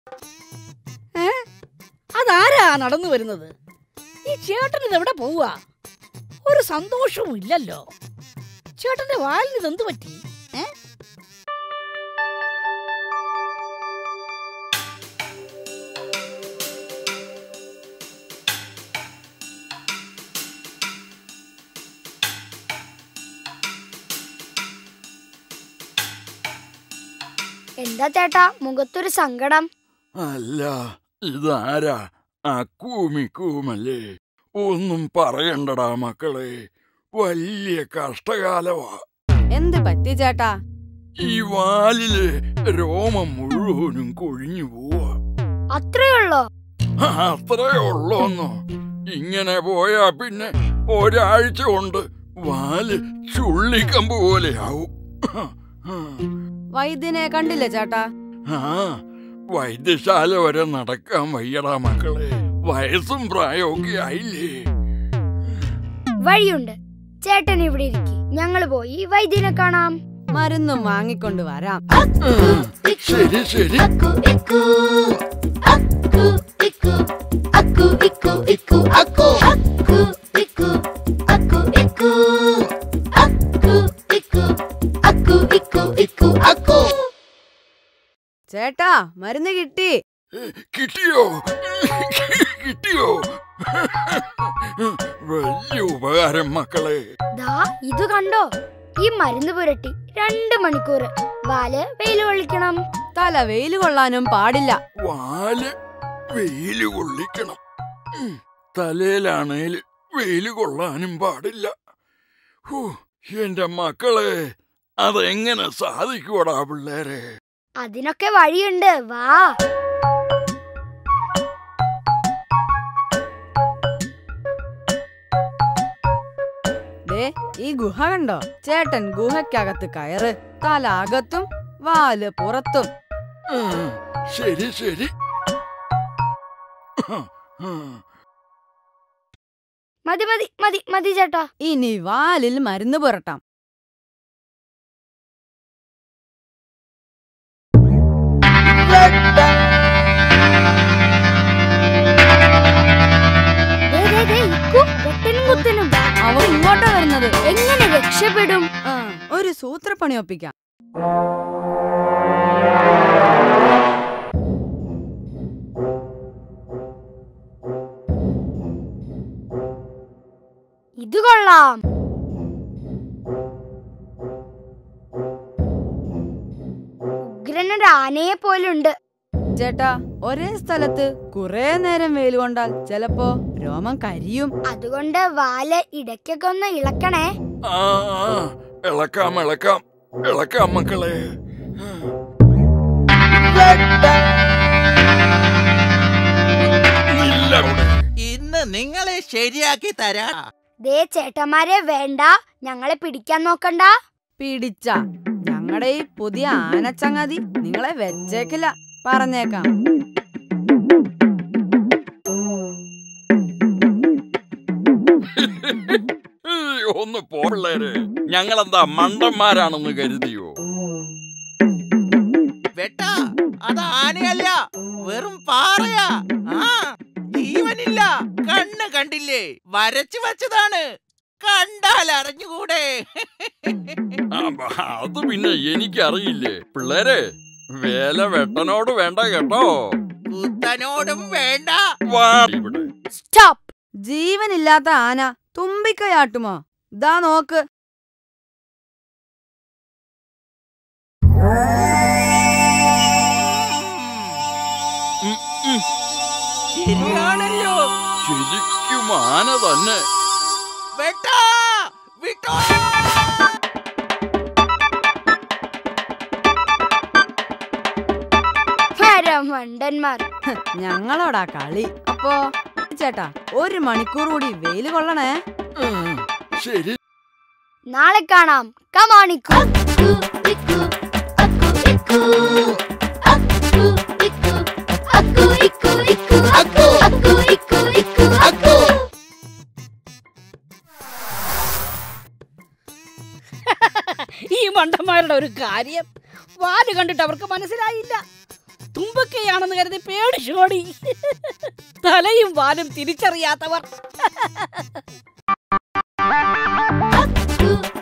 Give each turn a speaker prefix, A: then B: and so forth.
A: അതാരാ നടന്നു വരുന്നത്? ഈ ചേട്ടൻ ഇതെവിടെ പോവുക? ഒരു സന്തോഷവും ഇല്ലല്ലോ. ചേട്ടന്റെ വാലിന് ഇതെന്ത് പറ്റി?
B: എന്താ ചേട്ടാ മുഖത്തൊരു സങ്കടം?
C: അല്ല, ഇതാരാ? അക്കൂമിക്കൂമല്ലേ? ഒന്നും പറയണ്ടടാ മക്കളെ, വലിയ കഷ്ടകാലവാ.
D: എന്ത് പറ്റി ചേട്ടാ?
C: ഈ വാലില് രോമം മുഴുവനും കൊഴിഞ്ഞു പോവാ.
B: അത്രയുള്ളോ?
C: അത്രയുള്ളോന്നോ? ഇങ്ങനെ പോയാ പിന്നെ ഒരാഴ്ച കൊണ്ട് വാല് ചുള്ളിക്കമ്പ് പോലെയാവും.
D: വൈദ്യനെ കണ്ടില്ലേ ചേട്ടാ?
C: വൈദ്യശാല വരെ നടക്കാൻ വയ്യടാ മക്കളെ, വയസ്സും പ്രായമൊക്കെ ആയില്ലേ.
B: വഴിയുണ്ട്, ചേട്ടൻ ഇവിടെ ഇരിക്കി, ഞങ്ങൾ പോയി വൈദ്യനെ കാണാം.
D: മരുന്നും വാങ്ങിക്കൊണ്ട് വരാം.
C: ശരി ശരി.
D: ചേട്ടാ മരുന്ന് കിട്ടി.
C: കിട്ടിയോ? കിട്ടിയോ? വലിയ ഉപകാരം മക്കളെ.
B: ദാ ഇത് കണ്ടോ? ഈ മരുന്ന് പുരട്ടി 2 മണിക്കൂർ വാല് വെയില് കൊള്ളിക്കണം.
D: തല വെയില് കൊള്ളാനും പാടില്ല.
C: വാല് വെയില് കൊള്ളിക്കണം. തലയിലാണേൽ വെയില് കൊള്ളാനും പാടില്ല. എന്റെ മക്കളെ, അതെങ്ങനെ സാധിക്കൂടാ പിള്ളേരെ?
B: അതിനൊക്കെ വഴിയുണ്ട്, വാ.
D: ഈ ഗുഹ കണ്ടോ? ചേട്ടൻ ഗുഹയ്ക്കകത്ത് കയറ്, തല അകത്തും വാല് പുറത്തും.
C: ശരി ശരി.
B: മതി മതി മതി മതി ചേട്ടാ.
D: ഇനി വാലിൽ മരുന്ന് പുരട്ടാം. അവൻ ഇങ്ങോട്ടാ വരുന്നത്.
B: എങ്ങനെ രക്ഷപ്പെടും?
D: ഒരു സൂത്രപ്പണി ഒപ്പിക്കാം.
B: ഇത് കൊള്ളാം. ഉഗ്രനൊരു ആനയെ പോലുണ്ട്.
D: ചേട്ടാ, ഒരേ സ്ഥലത്ത് കുറെ നേരം വെയിൽ കൊണ്ടാൽ ചിലപ്പോ രോമം കരിയും.
B: അതുകൊണ്ട് വാല് ഇടയ്ക്കൊക്കെ ഒന്ന് ഇളക്കണേ.
C: ഇളക്കാം ഇളക്കാം ഇളക്കാം മക്കളെ.
E: ഇന്ന് നിങ്ങളെ ശരിയാക്കി തരാ.
B: ദേ ചേട്ടന്മാരെ വേണ്ട, ഞങ്ങളെ പിടിക്കാൻ നോക്കണ്ട.
D: പിടിച്ച ഞങ്ങളുടെ ഈ പുതിയ ആനച്ചങ്ങാതി നിങ്ങളെ വെച്ചേക്കില്ല, പറഞ്ഞേക്കാം.
C: ഒന്ന് പോ പിള്ളേര്, ഞങ്ങളെന്താ മണ്ടന്മാരാണെന്ന് കരുതിയോ?
E: വെട്ടാ, അത് ആനയല്ല, വെറും പാറയാ. ജീവനില്ല, കണ്ണ് കണ്ടില്ലേ? വരച്ചു വച്ചതാണ്, കണ്ടാൽ അറിഞ്ഞുകൂടെ?
C: അത് പിന്നെ എനിക്കറിയില്ലേ പിള്ളേരെ. വേല വെട്ടനോട് വേണ്ട കേട്ടോ,
E: കുത്തനോടും വേണ്ട.
C: ഇവിടെ
B: സ്റ്റോപ്പ്.
D: ജീവനില്ലാത്ത ആന തുമ്പിക്കയാട്ടുമോ? ദാ നോക്ക്.
E: ശരിയാണല്ലോ,
C: ശരിക്കും ആന തന്നെ.
E: വെട്ടാ, വിട്ടോ.
B: മണ്ടന്മാർ,
D: ഞങ്ങളോടാ കളി. അപ്പോ ചേട്ടാ, 1 മണിക്കൂർ കൂടി വെയില് കൊള്ളണേ.
C: ശരി,
B: നാളെ കാണാം. കമാണിക്കൂ.
A: ഈ മണ്ടന്മാരുടെ ഒരു കാര്യം വാല് കണ്ടിട്ട് അവർക്ക് മനസ്സിലായില്ല. തുമ്പക്കയാണെന്ന് കരുതി പേടിച്ചോടി. തലയും വാലും തിരിച്ചറിയാത്തവർ.